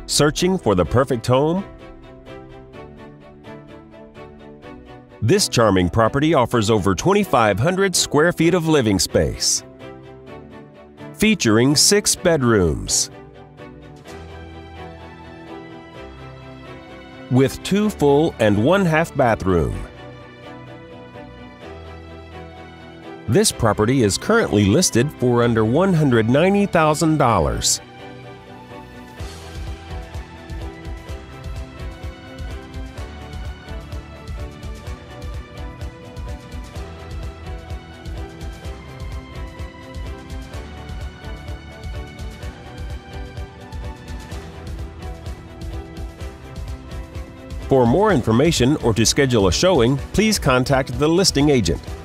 Searching for the perfect home? This charming property offers over 2,500 square feet of living space, featuring 6 bedrooms, with 2 full and 1 half bathroom. This property is currently listed for under $190,000. For more information or to schedule a showing, please contact the listing agent.